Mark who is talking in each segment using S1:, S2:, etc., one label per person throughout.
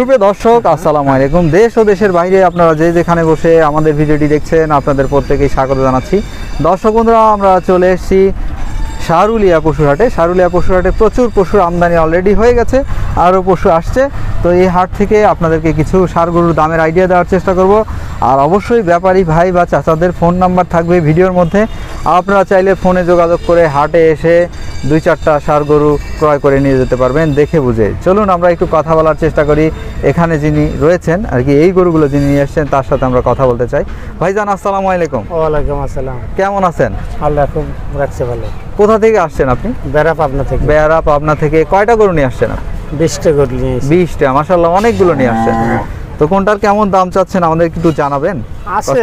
S1: সুপ্রিয় দর্শক, আসসালামু আলাইকুম। দেশ ও দেশের বাইরে আপনারা যে যেখানে বসে আমাদের ভিডিওটি দেখছেন, আপনাদের প্রত্যেকেই স্বাগত জানাচ্ছি। দর্শক বন্ধুরা, আমরা চলে এসেছি সারুলিয়া পশুরহাটে। সারুলিয়া পশুরহাটে প্রচুর পশুর আমদানি অলরেডি হয়ে গেছে, আরও পশু আসছে। তো এই হাট থেকে আপনাদেরকে কিছু ষাঁড় গরুর দামের আইডিয়া দেওয়ার চেষ্টা করব। আর অবশ্যই ব্যাপারী ভাই বা চাচাদের ফোন নাম্বার থাকবে ভিডিওর মধ্যে। আপনারা চাইলে ফোনে যোগাযোগ করে হাটে এসে 2-4টা ষাঁড় গরু ক্রয় করে নিয়ে যেতে পারবেন দেখে বুঝে। চলুন আমরা একটু কথা বলার চেষ্টা করি। এখানে যিনি রয়েছেন আর কি, এই গরুগুলো যিনি নিয়ে এসছেন তার সাথে আমরা কথা বলতে চাই। ভাইজান আসসালামু আলাইকুম।
S2: ওয়ালাইকুম আসসালাম।
S1: কেমন আছেন?
S2: আল্লাহ খুব রাখছে ভালো।
S1: কোথা থেকে আসছেন আপনি?
S2: বেড়া পাবনা থেকে।
S1: বেড়া পাবনা থেকে। কয়টা গরু নিয়ে আসছেন?
S2: 20টা গরু নিয়ে এসেছি।
S1: 20টা, মাশাআল্লাহ, অনেকগুলো নিয়ে আসছেন। তো কোনটার কেমন দাম চাচ্ছেন আমাদের একটু জানাবেন?
S2: আছে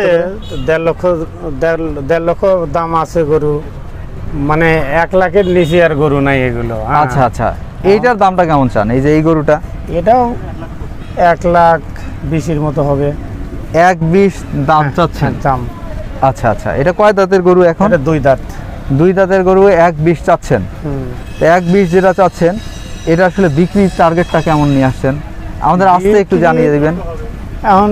S2: 1.5 লক্ষ দাম আছে গরু, মানে 1 লাখের নিচে আর গরু নাই এগুলো।
S1: আচ্ছা আচ্ছা, এইটার দামটা কেমন চান? এই যে এই গরুটা,
S2: এটাও 1,20,000 মতো হবে।
S1: 1,20 দাম চাচ্ছেন?
S2: দাম।
S1: আচ্ছা আচ্ছা, এটা কয় দাঁতের গরু এখন?
S2: এটা 2 দাঁত।
S1: 2 দাঁতের গরু 1,20 চাচ্ছেন। তো 1,20 যেটা চাচ্ছেন, এটা আসলে বিক্রির টার্গেটটা কেমন নিয়ে আসছেন আমাদের আসতে একটু জানিয়ে দিবেন।
S2: এখন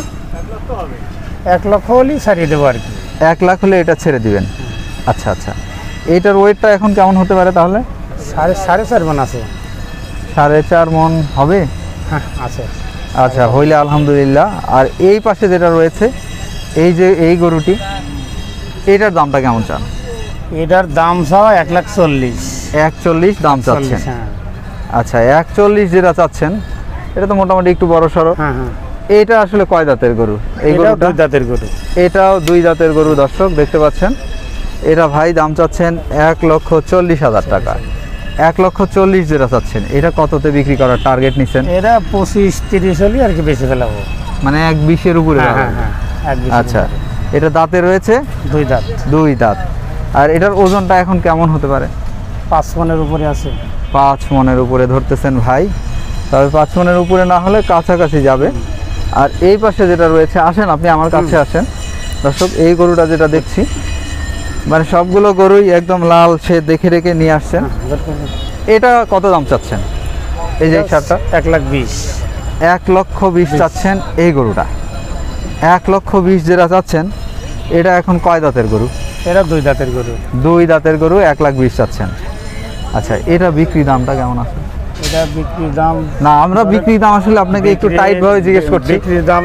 S2: 1 লক্ষ হলেই ছাড়িয়ে দেবো আর কি।
S1: 1 লাখ হলে এটা ছেড়ে দিবেন। আচ্ছা আচ্ছা, এইটার ওয়েটটা এখন কেমন হতে পারে তাহলে?
S2: 4.5 মণ আছে।
S1: 4.5 মণ হবে?
S2: হ্যাঁ আছে।
S1: আচ্ছা, হইলে আলহামদুলিল্লাহ। আর এই পাশে যেটা রয়েছে, এই যে এই গরুটি, এটার দামটা কেমন চান?
S2: এটার দাম চাওয়া 1,40,000।
S1: 1,40 দাম চাচ্ছেন?
S2: হ্যাঁ।
S1: আচ্ছা, 1,40 যেটা চাচ্ছেন, এটা তো মোটামুটি একটু বড় সড়ো।
S2: হ্যাঁ হ্যাঁ।
S1: এটা আসলে কয় দাঁতের গরু? এই গরুটা
S2: 2 দাঁতের গরু।
S1: এটাও 2 দাঁতের গরু। দর্শক দেখতে পাচ্ছেন, এটা ভাই দাম চাচ্ছেন 1,40,000 টাকা। 1,40,000 যেটা চাচ্ছেন, এটা কততে বিক্রি করার টার্গেট নিছেন?
S2: এটা 25-30 হলে আর কি বেঁচে ফেলাবো,
S1: মানে 1,20-এর উপরে?
S2: হ্যাঁ হ্যাঁ হ্যাঁ।
S1: আচ্ছা, এটা দাঁতে রয়েছে
S2: 2 দাঁত।
S1: 2 দাঁত। আর এটার ওজনটা এখন কেমন হতে পারে?
S2: 5 মণের উপরে আছে।
S1: 5 মণের উপরে ধরতেছেন ভাই, তবে 5 মণের উপরে না হলে কাছাকাছি যাবে। আর এই পাশে যেটা রয়েছে, আসেন আপনি আমার কাছে আসেন। দর্শক, এই গরুটা যেটা দেখছি, মানে সবগুলো গরুই একদম লাল, সে দেখে রেখে নিয়ে আসছেন। এটা কত দাম চাচ্ছেন এই যে শার্টটা?
S2: 1,20,000।
S1: 1,20,000 চাচ্ছেন এই গরুটা। 1,20,000 যেটা চাচ্ছেন, এটা এখন কয় দাঁতের গরু?
S2: এটা 2 দাঁতের গরু।
S1: 2 দাঁতের গরু 1,20,000 চাচ্ছেন। আচ্ছা, এটা বিক্রি দামটা কেমন আছে?
S2: এটা বিক্রি দাম,
S1: না, আমরা বিক্রি দাম আসলে আপনাকে একটু টাইট ভাবে জিজ্ঞেস করছি।
S2: বিক্রি দাম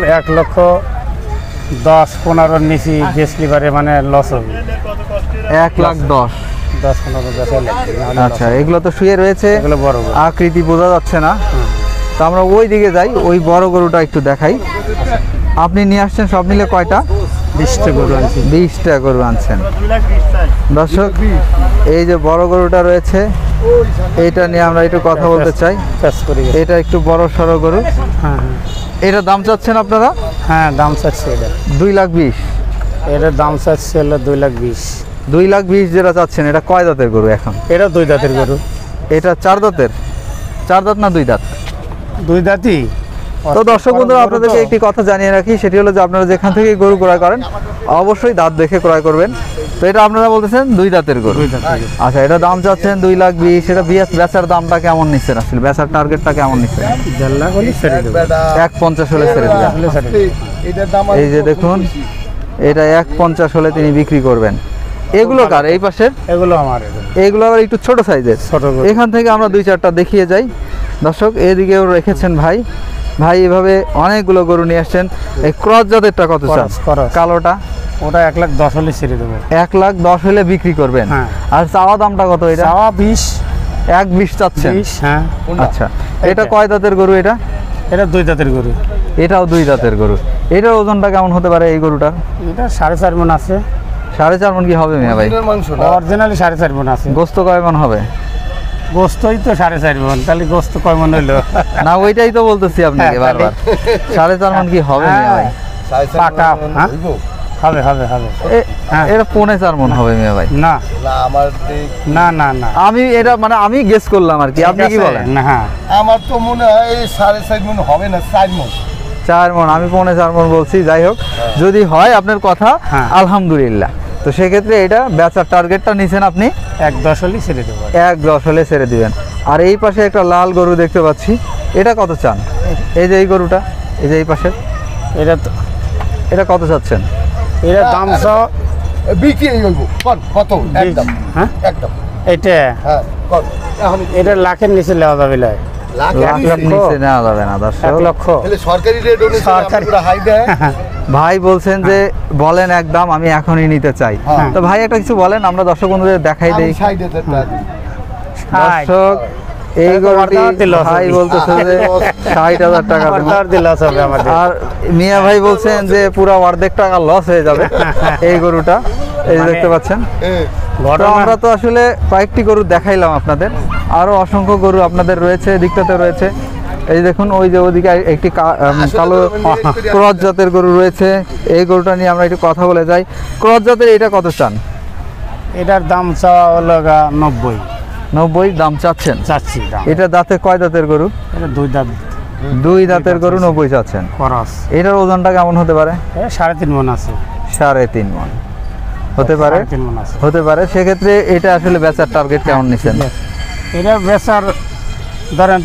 S2: 1,10,15,000 নিচে বেচলি পারে, মানে লস হবে।
S1: 1,10,000।
S2: 10-15 বেচা লাগবে।
S1: আচ্ছা, এগুলো তো শুয়ে রয়েছে,
S2: এগুলো বড় গরু।
S1: আকৃতি বোঝা যাচ্ছে না। তো আমরা ওই দিকে যাই, ওই বড় গরুটা একটু দেখাই। আপনি নিয়ে আসছেন সব মিলে কয়টা?
S2: 20টা গরু আনছি।
S1: 20টা গরু আনছেন। দর্শক, এই যে বড় গরুটা রয়েছে, এইটা নিয়ে আমরা একটু কথা বলতে চাই। এটা একটু বড় সড়ো গরু।
S2: হ্যাঁ হ্যাঁ।
S1: এটা দাম চাচ্ছেন আপনারা?
S2: হ্যাঁ, দাম চাচ্ছে এটা
S1: 2,20,000।
S2: এটার দাম চাচ্ছে হলো 2,20,000।
S1: 2,20,000 যেটা চাচ্ছেন, এটা কয় দাঁতের গরু এখন?
S2: এটা 2 দাঁতের গরু।
S1: এটা 4 দাঁতের? 4 দাঁত না 2 দাঁত?
S2: 2 দাঁতই।
S1: তো দর্শক বন্ধুরা, আপনাদেরকে একটি কথা জানিয়ে রাখি, সেটি হলো যে আপনারা যেখান থেকে গরু ক্রয় করেন অবশ্যই দাঁত দেখে ক্রয় করবেন। তো এটা আপনারা বলতেছেন 2 দাঁতের গরু। আচ্ছা, এটা দাম চাচ্ছেন 2,20,000। সেটা বেচার দামটা কেমন নিচ্ছেন আসলে? বেচার টার্গেটটা কেমন নিচ্ছেন?
S2: 1.5 লাখ হলে ছেড়ে দেবো।
S1: 1,50 হলে ছেড়ে দেবেন। এই যে দেখুন, এটা 1,50 হলে তিনি বিক্রি করবেন। এগুলো কার এই পাশের?
S2: এগুলো আমার।
S1: এগুলো আবার একটু ছোট সাইজের। এখান থেকে আমরা 2-4টা দেখিয়ে যাই। দর্শক, এদিকেও রেখেছেন ভাই। ভাই এভাবে অনেকগুলো গরু নিয়ে আসছেন। এই ক্রস জাতেরটা কত চান? কালোটা?
S2: ওটা 1,10,000 হলে ছেড়ে দেবো।
S1: 1,10,000 হলে বিক্রি করবেন। আর চাওয়া দামটা কত? এটা
S2: চাওয়া 20।
S1: 1,20 চাচ্ছেন?
S2: হ্যাঁ।
S1: আচ্ছা, এটা কয় দাঁতের গরু? এটা
S2: 2 দাঁতের গরু।
S1: এটাও 2 দাঁতের গরু। এটার ওজনটা কেমন হতে পারে এই গরুটার?
S2: এটা 4.5 মণ আছে।
S1: 4.5 মণ কি হবে মিয়া ভাই?
S2: অরিজিনালি 4.5 মণ আছে।
S1: গোস্ত কয় মণ হবে?
S2: গোস্তই তো 4.5 মণ, তাহলে গোস্ত কয় মণ হইলো?
S1: না, ওইটাই তো বলতেছি আপনাকে বারবার। 4.5 মণ কি হবে মিয়া ভাই?
S2: পাকা। হ্যাঁ, হবে হবে হবে।
S1: এটা 4.5 মণ হবে মিয়া ভাই?
S2: না না না না,
S1: আমি এটা মানে আমি গেস করলাম আর কি। আপনি কি বলেন?
S2: না, হ্যাঁ,
S3: আমার তো মনে হয় 4.5 মণ হবে না, 4 মণ।
S1: 4 মণ, আমি 4.5 মণ বলছি। যাই হোক, যদি হয় আপনার কথা, আলহামদুলিল্লাহ। তো তো সেক্ষেত্রে এটা বেচার টার্গেটটা নিছেন আপনি
S2: 1.10 হলে ছেড়ে দেবো।
S1: 1.10 হলে ছেড়ে দিবেন। আর এই পাশে একটা লাল গরু দেখতে পাচ্ছি, এটা কত চান? এই যে এই গরুটা, এই যে এই পাশে,
S2: এটা তো
S1: এটা কত চাচ্ছেন?
S2: এটা দাম চাও
S3: বিক্রি হইব কত একদম
S2: হ্যাঁ
S3: একদম
S2: এটা
S3: হ্যাঁ কত এখন
S2: এটা লাখের নিচে নেওয়া যাবে না।
S3: লাখ
S1: লাখের নিচে নেওয়া যাবে না দর্শক।
S2: 1 লক্ষ
S3: তাহলে সরকারি রেট অনুসারে
S2: সরকারি।
S3: আপনারা হাই দেয়
S1: ভাই বলছেন যে বলেন একদম, আমি এখনই নিতে চাই।
S3: হ্যাঁ।
S1: তো ভাই একটা কিছু বলেন, আমরা দর্শক বন্ধুদের দেখাই
S3: আমি
S1: দেই।
S3: 60,000 টাকা দিই।
S1: দর্শক এই
S2: তাহলে তো
S1: গরুটি
S2: অর্ধেক দিলে
S1: ভাই
S2: হবে।
S1: বলতেছে যে 60,000 টাকা দেবো।
S2: অর্ডার দিলে হবে আমাদের।
S1: আর মিয়া ভাই বলছেন যে পুরো অর্ধেক টাকা লস হয়ে যাবে এই গরুটা, এই যে
S2: মানে
S1: দেখতে পাচ্ছেন।
S3: হ্যাঁ।
S1: তো
S2: ঘটনা
S1: আমরা তো আসলে কয়েকটি গরু দেখাইলাম আপনাদের, আরো অসংখ্য গরু আপনাদের রয়েছে, দিকটাতে রয়েছে। এই দেখুন ওই যে ওদিকে একটি কালো ক্রস জাতের গরু রয়েছে, এই গরুটা নিয়ে আমরা একটু কথা বলে যাই। ক্রস জাতের এটা কত চান?
S2: এটার দাম চাওয়া হলো 90
S1: 90 দাম চাচ্ছেন।
S2: চাচ্ছি দাম।
S1: এটা দাঁতে কয় দাঁতের গরু?
S2: এটা 2 দাঁত
S1: 2 দাঁতের গরু 90 চাচ্ছেন।
S2: খরচ।
S1: এটার ওজনটা কেমন হতে পারে?
S2: 3.5 মণ আছে।
S1: 3.5 মণ হতে পারে,
S2: 3.5 মণ আছে।
S1: হতে পারে। সেক্ষেত্রে এটা আসলে বেচার টার্গেট কেমন নিচ্ছেন?
S2: এটা বেচার ধরেন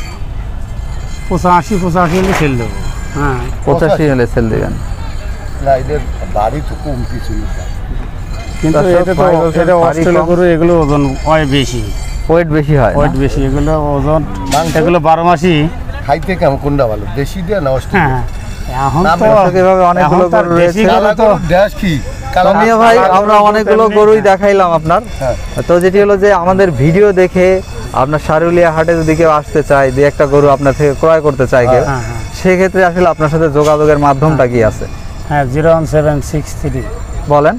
S2: 85 হলে সেল দেবো। হ্যাঁ
S1: 85 হলে সেল দিবেন।
S3: না এদের বাড়ি তো কম কিছু না।
S2: কিন্তু
S1: দর্শক,
S2: এটা তো
S1: ভাই বলছেন
S2: এটা
S1: বাড়ি
S2: অস্ট্রেলিয়া
S1: কম।
S2: গরু, এগুলো ওজন হয় বেশি।
S1: ওয়েট বেশি হয় না?
S2: ওয়েট বেশি, এগুলো ওজন
S3: মাংস?
S2: এগুলো 12 মাসই।
S3: খাইতে কেমন কোনটা ভালো দেশি দিয়ে না অস্ট্রেলিয়া?
S2: হ্যাঁ এখন
S3: না,
S2: তো
S1: দর্শক, এভাবে অনেকগুলো
S2: এখন তো আর
S1: গরু রয়েছে।
S2: দেশি গরু
S3: কালা
S2: তো
S3: গরুর ড্যাশ কি
S1: তো মিয়া ভাই,
S2: কালা
S1: আমরা
S2: গরু তো
S1: অনেকগুলো
S2: তেমনি-
S1: গরুই দেখাইলাম আপনার।
S3: হ্যাঁ।
S1: তো যেটি হলো যে আমাদের ভিডিও দেখে আপনার সারুলিয়া হাটে যদি কেউ আসতে চায়, যে একটা গরু আপনার থেকে ক্রয় করতে চায় কেউ,
S2: হ্যাঁ, হ্যাঁ।
S1: সেক্ষেত্রে আসলে আপনার সাথে যোগাযোগের মাধ্যমটা কি আছে
S2: হ্যাঁ 01763
S1: বলেন।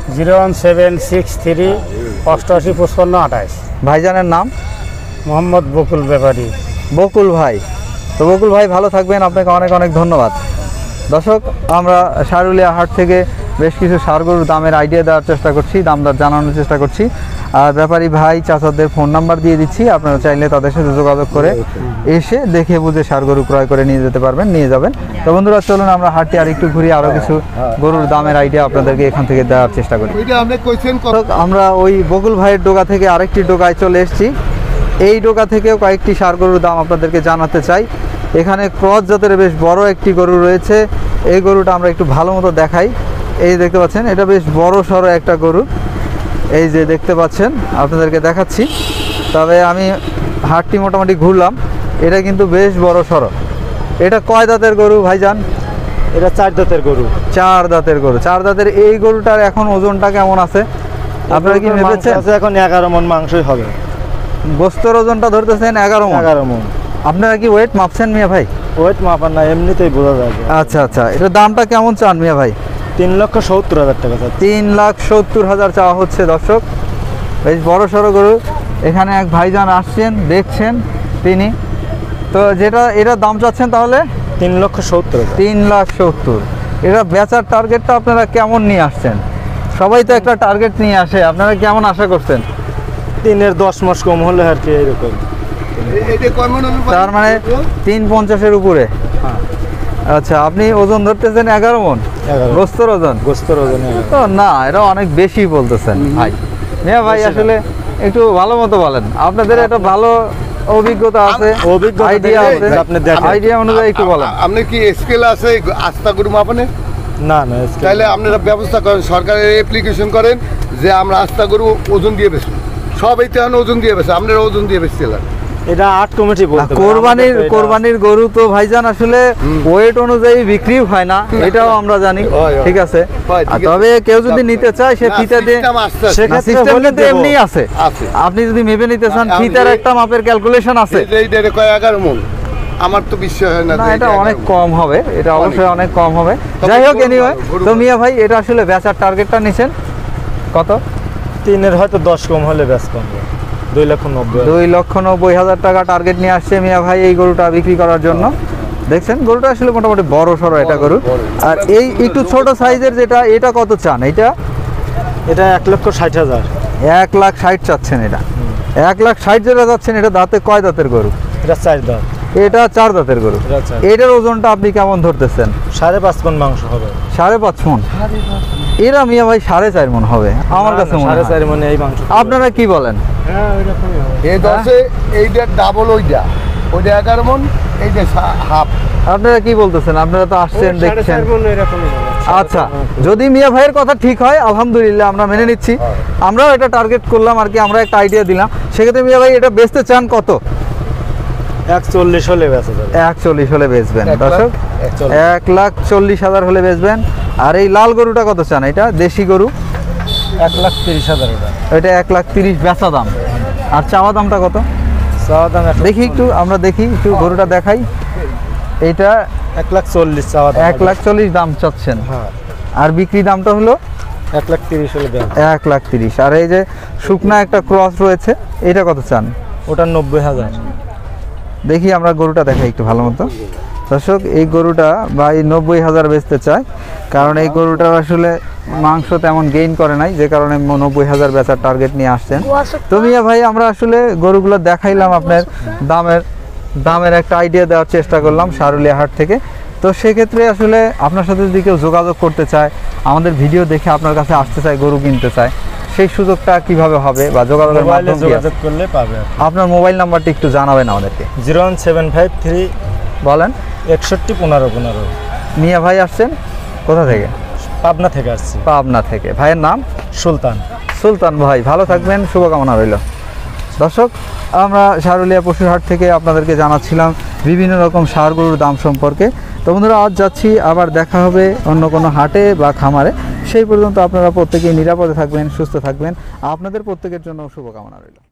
S2: 01763 88 55 28।
S1: ভাইজানের নাম?
S2: মোহাম্মদ বকুল ব্যাপারী।
S1: বকুল ভাই। তো বকুল ভাই ভালো থাকবেন, আপনাকে অনেক অনেক ধন্যবাদ। দর্শক, আমরা সারুলিয়া হাট থেকে বেশ কিছু ষাঁড় গরুর দামের আইডিয়া দেওয়ার চেষ্টা করছি, দামদার জানানোর চেষ্টা করছি। আর ব্যাপারী ভাই চাচাদের ফোন নাম্বার দিয়ে দিচ্ছি, আপনারা চাইলে তাদের সাথে যোগাযোগ করে এসে দেখে বুঝে ষাঁড় গরু ক্রয় করে নিয়ে যেতে পারবেন, নিয়ে যাবেন। তো বন্ধুরা, চলুন আমরা হাটটি আর একটু ঘুরিয়ে আরও কিছু গরুর দামের আইডিয়া আপনাদেরকে এখান থেকে দেওয়ার চেষ্টা করি।
S3: ওইটা আপনি কইছেন কত?
S1: দর্শক, আমরা ওই বকুল ভাইয়ের ডোকা থেকে আরেকটি ডোকায় চলে এসেছি। এই ডোকা থেকেও কয়েকটি ষাঁড় গরুর দাম আপনাদেরকে জানাতে চাই। এখানে ক্রস জাতের বেশ বড় একটি গরু রয়েছে, এই গরুটা আমরা একটু ভালো মতো দেখাই। এই দেখতে পাচ্ছেন, এটা বেশ বড় সড়ো একটা গরু, এই যে দেখতে পাচ্ছেন, আপনাদেরকে দেখাচ্ছি। তবে আমি হাটটি মোটামুটি ঘুরলাম, এটা কিন্তু বেশ বড় সড়ো। এটা কয় দাঁতের গরু ভাইজান?
S2: এটা 4 দাঁতের গরু।
S1: 4 দাঁতের গরু। 4 দাঁতের এই গরুটার এখন ওজনটা কেমন আছে আপনারা কি ভেবেছেন?
S2: এখন 11 মণ মাংসই হবে।
S1: গোস্তর ওজনটা ধরতেছেন 11 মণ।
S2: 11 মণ।
S1: আপনারা কি ওয়েট মাপছেন মিয়া ভাই?
S2: ওয়েট মাপার না, এমনিতেই বোঝা যায়।
S1: আচ্ছা আচ্ছা, এটার দামটা কেমন চান মিয়া ভাই?
S2: 3,70,000 টাকা।
S1: 3,70,000 চাওয়া হচ্ছে। দর্শক, বেশ বড় সড়ো গরু। এখানে এক ভাইজান আসছেন, দেখছেন তিনি। তো যেটা এটার দাম চাচ্ছেন তাহলে
S2: 3,70,000।
S1: 3,70,000। এটা বেচার টার্গেটটা আপনারা কেমন নিয়ে আসছেন? সবাই তো একটা টার্গেট নিয়ে আসে, আপনারা কেমন আশা করছেন?
S2: 3-এর 10 মাস কম হলে আর কি এরকম।
S3: এইটা কয় মণ হবে?
S1: তার মানে 350-এর উপরে। আচ্ছা, আপনি ওজন ধরতেছেন 11 মণ
S2: 11
S1: গোস্তর ওজন?
S2: গোস্তর ওজন
S1: তো না, এটা অনেক বেশি বলতেছেন ভাই। মিয়া ভাই, আসলে একটু ভালো মতো বলেন, আপনাদের একটা ভালো অভিজ্ঞতা আছে,
S2: অভিজ্ঞতা
S1: আইডিয়া
S2: থেকে
S1: আছে,
S2: আপনি দেখেন।
S1: আইডিয়া অনুযায়ী একটু বলেন।
S3: আপনি কি স্কেল আছে আস্থা গরু মাপানের?
S2: না
S3: তাহলে আপনারা ব্যবস্থা করেন, সরকারের অ্যাপ্লিকেশন করেন যে আমরা আস্থা গরু ওজন দিয়ে বেচবো। সবাই তো এখন ওজন দিয়ে বেছে, আপনারা ওজন দিয়ে বেচছিলেন।
S2: এটা আট কমিটি বলতে পারে।
S1: কোরবানির গরু তো ভাইজান আসলে ওয়েট অনুযায়ী বিক্রি হয় না, এটাও আমরা জানি।
S3: হয়, হয়।
S1: ঠিক আছে,
S3: হয়, ঠিক আছে।
S1: তবে কেউ যদি নিতে চায় সে
S3: না,
S1: ফিতা দিয়ে,
S3: system আসতে আছে।
S2: সেক্ষেত্রে
S1: সিস্টেম
S2: বলে
S1: কিন্তু
S2: দেবো।
S1: এমনি আছে।
S3: আছে।
S1: আপনি যদি মেপে নিতে চান,
S3: আমি
S1: ফিতার
S3: এই-
S1: একটা মাপের ক্যালকুলেশন আছে।
S3: এই যে কয় 11 মণ, আমার তো বিশ্বাস হয় না
S1: না,
S3: যে
S1: এটা
S3: 11
S1: অনেক
S3: মণ।
S1: কম হবে, এটা অবশ্যই অনেক কম হবে।
S3: তবে
S1: যাই হোক,
S3: গরু
S1: এনিওয়ে,
S3: ভালো, গরু
S1: তো
S3: ভালো।
S1: মিয়া ভাই, এটা আসলে বেচার টার্গেটটা নিছেন কত?
S2: 3-এর হয়তো 10 কম হলে ব্যাস কম। 2,90,000।
S1: 2,90,000 টাকা টার্গেট নিয়ে আসছে মিয়া ভাই এই গরুটা বিক্রি করার জন্য। দেখছেন, গরুটা আসলে মোটামুটি বড় সড়ো এটা গরু।
S3: বড়।
S1: আর এই একটু ছোট সাইজের যেটা, এটা কত চান? এটা
S2: এটা 1,60,000।
S1: 1,60,000 চাচ্ছেন। এটা 1,60,000 যেটা যাচ্ছেন, এটা দাঁতে কয় দাঁতের গরু?
S2: এটা 4 দাঁত।
S1: এটা 4 দাঁতের গরু।
S2: এটা 4
S1: এটার ওজনটা আপনি কেমন ধরতেছেন?
S2: 5.5 মণ মাংস হবে।
S1: 5.5 মণ? এরা মিয়া ভাই 4.5 মণ হবে আমার কাছে মনে হয়।
S2: 4.5 মণ এই মাংস।
S1: আপনারা কি বলেন?
S2: হ্যাঁ ওইরকমই হবে।
S3: এই 10-এ এইটা ডাবল ওইটা 11 মণ, এইটা হাফ।
S1: আপনারা কি বলতেছেন? আপনারা তো আসছেন দেখছেন।
S2: 4.5 মণ এরকমই হবে।
S1: আচ্ছা, যদি মিয়া ভাইয়ের কথা ঠিক হয় আলহামদুলিল্লাহ আমরা মেনে নিচ্ছি। আমরাও এটা টার্গেট করলাম আর কি, আমরা একটা আইডিয়া দিলাম। সেক্ষেত্রে মিয়া ভাই এটা বেচতে চান কত?
S2: 140 হলে বেচা যাবে।
S1: 140 হলে বেচবেন
S3: 1 লাখ
S1: দর্শক? 1,40,000 হলে বেচবেন। আর এই লাল গরুটা কত চান? এটা দেশি গরু,
S2: 1,30,000 এটা।
S1: এটা 1,30,000 বেচা দাম। আর চাওয়া দামটা কত?
S2: চাওয়া দাম
S1: দেখি একটু, আমরা দেখি একটু গরুটা দেখাই। এইটা
S2: 1,40,000 চাওয়া দাম।
S1: 1,40,000 দাম চাচ্ছেন।
S2: হ্যাঁ,
S1: আর বিক্রি দামটা হলো
S2: 1,30,000 হলে দেন।
S1: 1,30,000। আর এই যে শুকনা একটা ক্রস রয়েছে, এটা কত চান?
S2: ওটা 90,000।
S1: দেখি আমরা গরুটা দেখাই একটু ভালো মতো। দর্শক, এই গরুটা ভাই 90,000 বেচতে চায়, কারণ এই গরুটার আসলে মাংস তেমন গেইন করে নাই, যে কারণে 90,000 বেচার টার্গেট নিয়ে আসছেন। তো মিয়া ভাই আমরা আসলে গরুগুলো দেখাইলাম, আপনার দামের একটা আইডিয়া দেওয়ার চেষ্টা করলাম শাহরুলিয়া হাট থেকে। তো সেক্ষেত্রে আসলে আপনার সাথে যদি কেউ যোগাযোগ করতে চায়, আমাদের ভিডিও দেখে আপনার কাছে আসতে চায়, গরু কিনতে চায়, সেই সুযোগটা কিভাবে হবে বা যোগাযোগের
S2: মোবাইলে
S1: মাধ্যম কি আছে?
S2: যোগাযোগ করলে পাবে।
S1: আপনার মোবাইল নাম্বারটা একটু জানাবেন আমাদেরকে।
S2: 01753
S1: বলেন।
S2: 61 15 15।
S1: মিয়া ভাই আসছেন কোথা থেকে?
S2: পাবনা থেকে আসছি।
S1: পাবনা থেকে। ভাইয়ের নাম?
S2: সুলতান।
S1: সুলতান ভাই, ভালো থাকবেন, শুভকামনা রইল। দর্শক, আমরা শাহরুলিয়া পশুর হাট থেকে আপনাদেরকে জানাচ্ছিলাম বিভিন্ন রকম ষাঁড় গরুর দাম সম্পর্কে। তো বন্ধুরা, আজ যাচ্ছি, আবার দেখা হবে অন্য কোনো হাটে বা খামারে। সেই পর্যন্ত আপনারা প্রত্যেকেই নিরাপদে থাকবেন, সুস্থ থাকবেন। আপনাদের প্রত্যেকের জন্য শুভকামনা রইল।